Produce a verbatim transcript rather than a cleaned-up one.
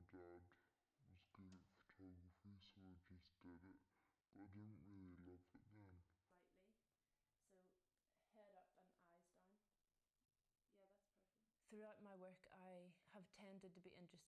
dad was good at photography, so I just did it. But I didn't really love it then. Slightly. So head up and eyes down. Yeah, that's perfect. Throughout my work, I have tended to be interested